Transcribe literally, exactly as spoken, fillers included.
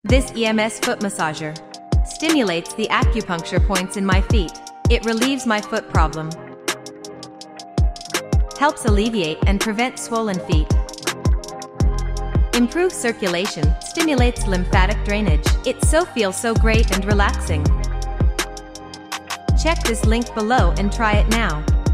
This E M S foot massager stimulates the acupuncture points in my feet. It relieves my foot problem, helps alleviate and prevent swollen feet, improves circulation, stimulates lymphatic drainage. It so feels so great and relaxing. Check this link below and try it now.